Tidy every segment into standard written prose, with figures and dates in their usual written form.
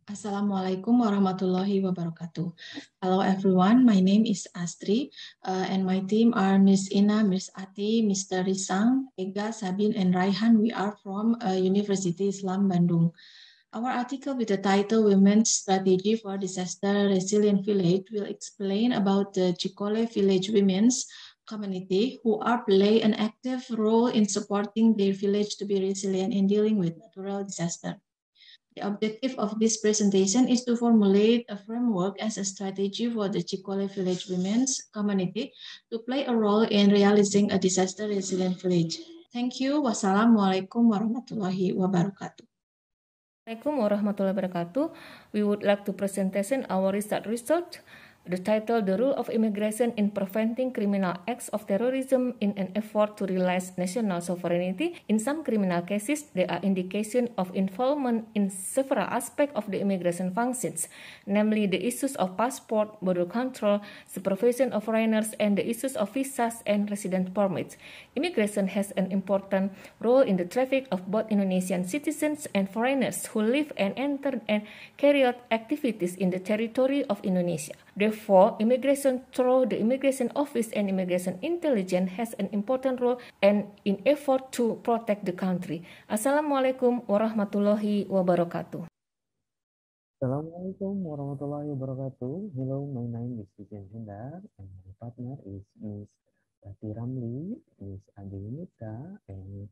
Assalamualaikum warahmatullahi wabarakatuh. Hello everyone, my name is Astri and my team are Miss Ina, Miss Ati, Mr. Risang, Ega, Sabin, and Raihan. We are from University Islam Bandung. Our article with the title Women's Strategy for Disaster Resilient Village will explain about the Chikole Village Women's Community who are play an active role in supporting their village to be resilient in dealing with natural disaster. The objective of this presentation is to formulate a framework as a strategy for the Chikole Village Women's Community to play a role in realizing a disaster resilient village. Thank you. Wassalamualaikum warahmatullahi wabarakatuh. Assalamualaikum warahmatullahi wabarakatuh. We would like to presentation our research. The title, The Role of Immigration in Preventing Criminal Acts of Terrorism in an Effort to Realize National Sovereignty. In some criminal cases, there are indications of involvement in several aspects of the immigration functions, namely the issues of passport, border control, supervision of foreigners, and the issues of visas and residence permits. Immigration has an important role in the traffic of both Indonesian citizens and foreigners who live and enter and carry out activities in the territory of Indonesia. Therefore, immigration through the Immigration Office and Immigration Intelligence has an important role and in effort to protect the country. Assalamualaikum warahmatullahi wabarakatuh. Assalamualaikum warahmatullahi wabarakatuh. Hello, my name is Vivian Hendar and my partner is Miss Tati Ramli, Miss Ade Yunita, and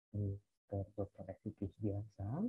Mr. Dr. Executive Biasa.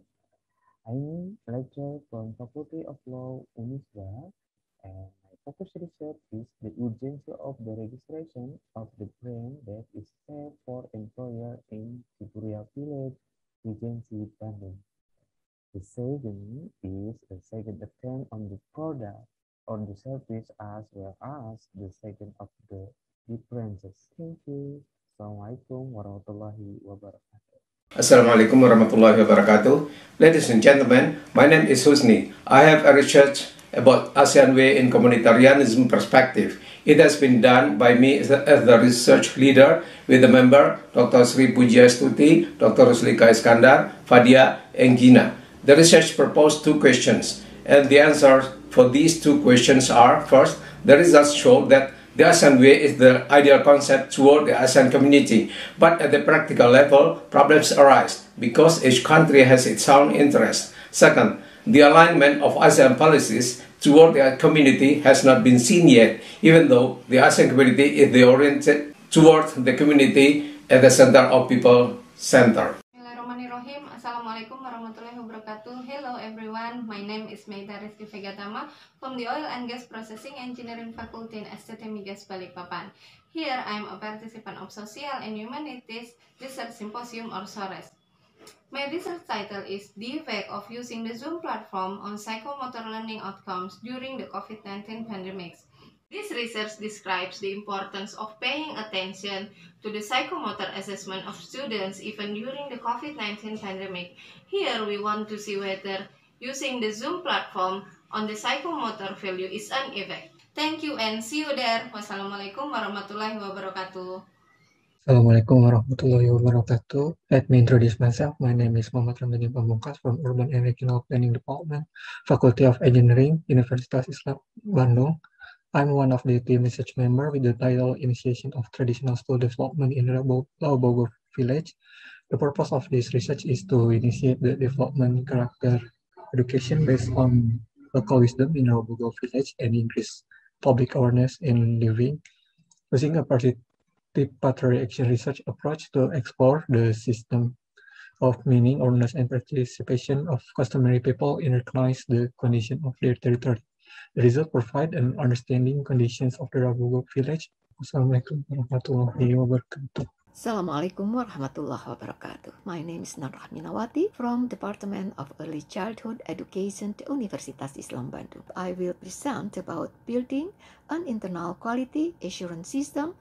I'm a lecturer from Faculty of Law, Unisba, and my focus research is the urgency of the registration of the brand that is safe for employer in Cipuria Village, Regency, Bandung. The second is a second attempt on the product or the service as well as the second of the differences. Thank you. Assalamualaikum warahmatullahi wabarakatuh. Assalamualaikum warahmatullahi wabarakatuh. Ladies and gentlemen, my name is Husni. I have a research about ASEAN Way in Communitarianism perspective. It has been done by me as the research leader with the member Dr. Sri Pujiastuti, Dr. Ruslika Iskandar, Fadia, and Gina. The research proposed two questions, and the answers for these two questions are: first, the results show that the ASEAN Way is the ideal concept toward the ASEAN community, but at the practical level, problems arise because each country has its own interest. Second, the alignment of ASEAN policies toward the community has not been seen yet, even though the ASEAN community is oriented toward the community at the center of people center. Bismillahirrahmanirrahim. Assalamualaikum warahmatullahi wabarakatuh. Hello everyone, my name is Meida Rizky Vegatama from the Oil and Gas Processing Engineering Faculty in STT Migas Balikpapan. Here I am a participant of Social and Humanities Research Symposium or SORES. My research title is The Effect of Using the Zoom Platform on Psychomotor Learning Outcomes During the COVID-19 Pandemic. This research describes the importance of paying attention to the psychomotor assessment of students even during the COVID-19 pandemic. Here we want to see whether using the Zoom platform on the psychomotor value is an effect. Thank you and see you there. Wassalamualaikum warahmatullahi wabarakatuh. Assalamualaikum warahmatullahi wabarakatuh. Let me introduce myself. My name is Muhammad Ramdhani Pamungkas from Urban and Regional Planning Department, Faculty of Engineering, Universitas Islam Bandung. I'm one of the team research member with the title Initiation of Traditional School Development in Laobogo Village. The purpose of this research is to initiate the development character education based on local wisdom in Laobogo Village and increase public awareness in living using a participatory action research approach to explore the system of meaning, awareness, and participation of customary people in recognize the condition of their territory. The result provide an understanding conditions of the Laobogo village. Assalamualaikum warahmatullahi wabarakatuh. Assalamualaikum warahmatullahi wabarakatuh. My name is Nur Rahminawati from Department of Early Childhood Education at Universitas Islam Bandung. I will present about building an internal quality assurance system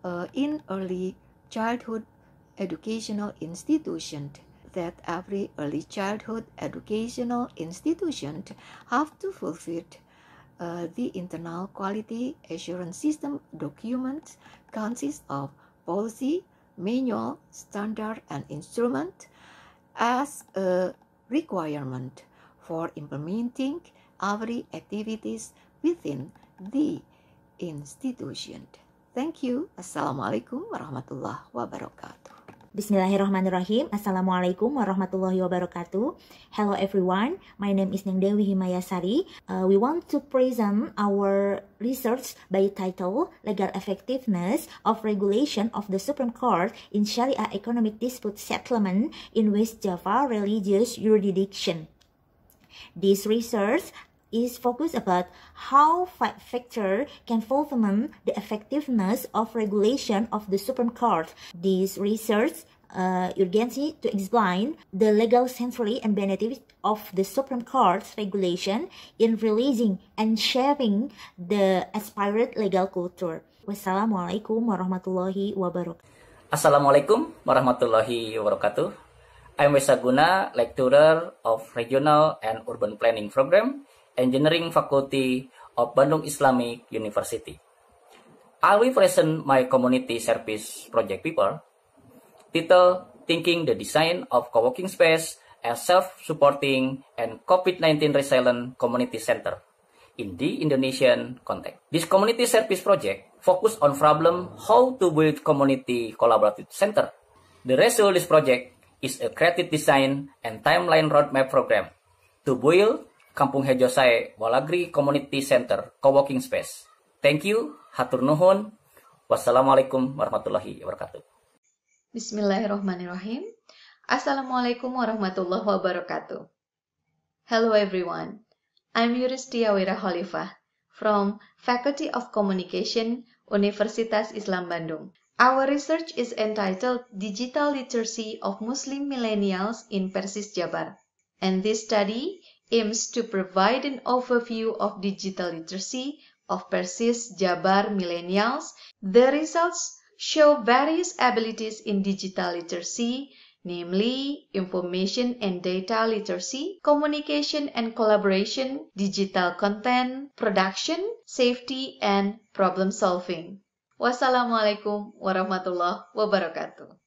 in early childhood educational institution. That every early childhood educational institution have to fulfill the internal quality assurance system documents consist of policy, manual, standard, and instrument as a requirement for implementing our activities within the institution. Thank you. Assalamualaikum warahmatullahi wabarakatuh. Bismillahirrahmanirrahim. Assalamualaikum warahmatullahi wabarakatuh. Hello everyone, my name is Neng Dewi Himayasari. We want to present our research by title Legal Effectiveness of Regulation of the Supreme Court in Sharia Economic Dispute Settlement in West Java Religious Jurisdiction. This research is focused about how five factors can fulfill the effectiveness of regulation of the Supreme Court. This research urgency to explain the legal centrality and benefits of the Supreme Court's regulation in releasing and shaping the aspirate legal culture. Wassalamualaikum warahmatullahi wabarakatuh. Assalamualaikum warahmatullahi wabarakatuh. I'm Wesaguna, lecturer of Regional and Urban Planning Program, Engineering Faculty of Bandung Islamic University. I will present my community service project paper titled Thinking the Design of Co-working Space as Self-Supporting and COVID-19 Resilient Community Center in the Indonesian context. This community service project focused on problem how to build community collaborative center. The result of this project is a creative design and timeline roadmap program to build Kampung Hejosai Walagri Community Center Co-working Space. Thank you. Hatur nuhun. Wassalamualaikum warahmatullahi wabarakatuh. Bismillahirrahmanirrahim. Assalamualaikum warahmatullahi wabarakatuh. Hello everyone. I'm Yuristia Wira Khalifah from Faculty of Communication, Universitas Islam Bandung. Our research is entitled Digital Literacy of Muslim Millennials in Persis Jabar. And this study aims to provide an overview of digital literacy of Persis Jabar millennials. The results show various abilities in digital literacy, namely information and data literacy, communication and collaboration, digital content, production, safety, and problem solving. Wassalamualaikum warahmatullahi wabarakatuh.